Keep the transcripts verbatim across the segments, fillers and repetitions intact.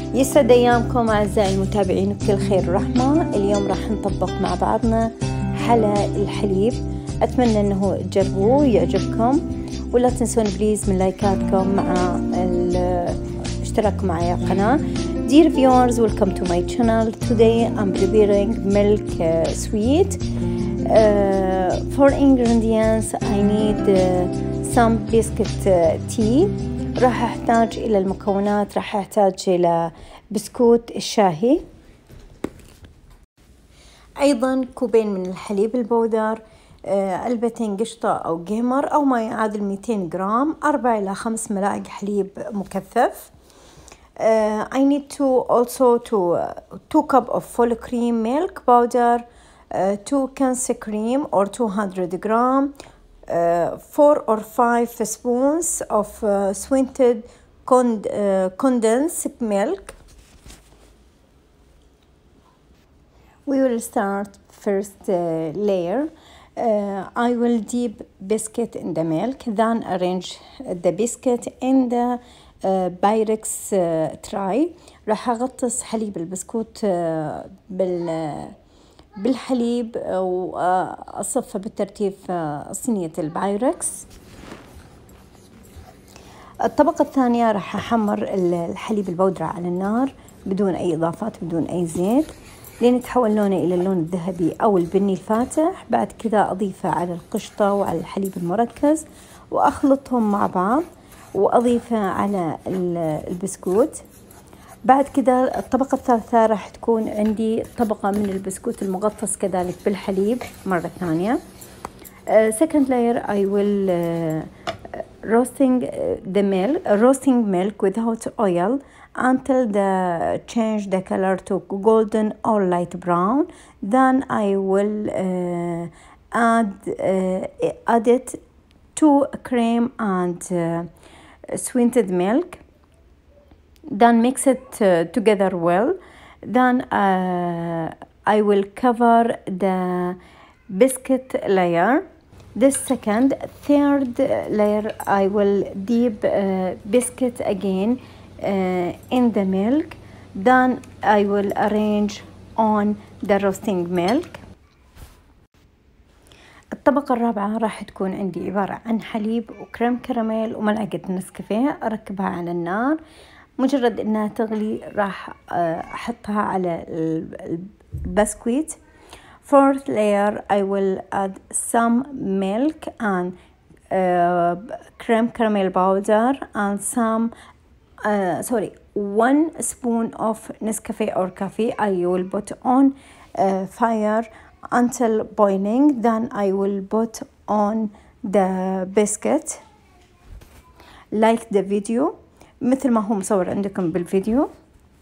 يسعد أيامكم أعزائي المتابعين بكل خير ورحمة. اليوم راح نطبق مع بعضنا حلا الحليب، أتمنى أنه تجربوه ويعجبكم، ولا تنسون بليز من لايكاتكم مع اشتراككم معي على القناة. Dear viewers, welcome to my channel. Today I'm preparing milk uh, sweet. Uh, for ingredients I need uh, some biscuit uh, tea. راح أحتاج إلى المكونات، راح أحتاج إلى بسكوت الشاهي، أيضا كوبين من الحليب البودر، علبتين قشطة أو جيمر أو ما يعادل مئتين جرام، أربع إلى خمس ملاعق حليب مكثف. Uh, I need to also to uh, two cup of full cream milk powder, uh, two cans cream or two hundred gram, uh, four or five spoons of uh, sweetened cond uh, condensed milk. We will start first uh, layer. Uh, I will dip biscuit in the milk, then arrange the biscuit in the بايركس تراي. راح أغطس حليب البسكوت بال بالحليب وأصفه بالترتيب في صينية البايركس. الطبقة الثانية راح أحمر الحليب البودرة على النار بدون أي إضافات، بدون أي زيت، لين يتحول لونه إلى اللون الذهبي أو البني الفاتح. بعد كذا أضيفه على القشطة وعلى الحليب المركز وأخلطهم مع بعض وأضيفه على البسكوت. بعد كده الطبقة الثالثة راح تكون عندي طبقة من البسكوت المغطس كذلك بالحليب مرة ثانية. uh, second layer I will uh, roasting the milk roasting milk without oil until the change the color to golden or light brown. Then I will uh, add uh, add it to cream and uh, sweetened milk, then mix it uh, together well. Then uh, I will cover the biscuit layer. This second, third layer I will dip uh, biscuit again uh, in the milk. Then I will arrange on the roasting milk. الطبقة الرابعة راح تكون عندي عبارة عن حليب وكريم كراميل وملعقة نسكافيه، أركبها على النار، مجرد إنها تغلي راح أحطها على البسكويت. Fourth layer I will add some milk and uh, cream caramel powder and some uh, sorry one spoon of Nescafe or coffee. I will put on uh, fire until boiling. Then I will put on the biscuit like the video مثل ما هو مصور عندكم بالفيديو.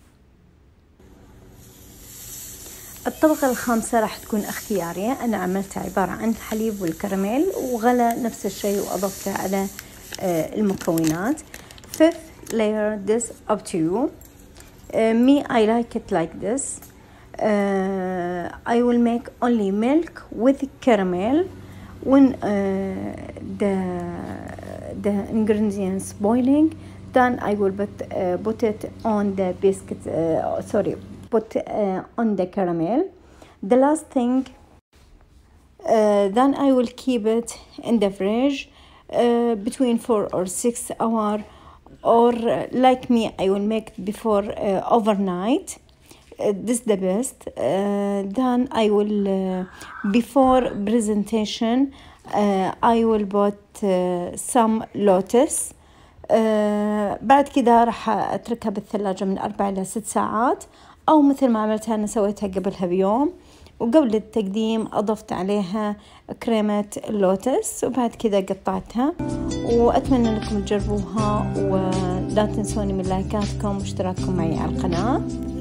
الطبقة الخامسة راح تكون اختيارية، أنا عملتها عبارة عن الحليب والكراميل وغلى نفس الشيء وأضفته على المكونات. Fifth layer, this up to you. uh, me I like it like this. Uh, I will make only milk with caramel. When uh, the the ingredients boiling, then I will put uh, put it on the biscuit. Uh, sorry, put uh, on the caramel. The last thing, uh, then I will keep it in the fridge uh, between four or six hours, or uh, like me, I will make it before uh, overnight. Uh, this is the best. Uh, then I will uh, before presentation uh, I will put uh, some lotus. uh, بعد كده راح أتركها بالثلاجة من أربع إلى ست ساعات، أو مثل ما عملتها أنا سويتها قبلها بيوم، وقبل التقديم أضفت عليها كريمة اللوتس وبعد كده قطعتها. وأتمنى أنكم تجربوها، ولا تنسوني من لايكاتكم واشتراككم معي على القناة.